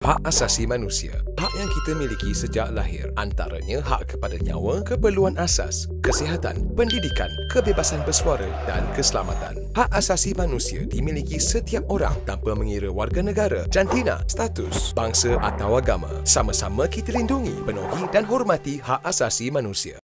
Hak asasi manusia, hak yang kita miliki sejak lahir, antaranya hak kepada nyawa, keperluan asas, kesihatan, pendidikan, kebebasan bersuara dan keselamatan. Hak asasi manusia dimiliki setiap orang tanpa mengira warga negara, jantina, status, bangsa atau agama. Sama-sama kita lindungi, penuhi dan hormati hak asasi manusia.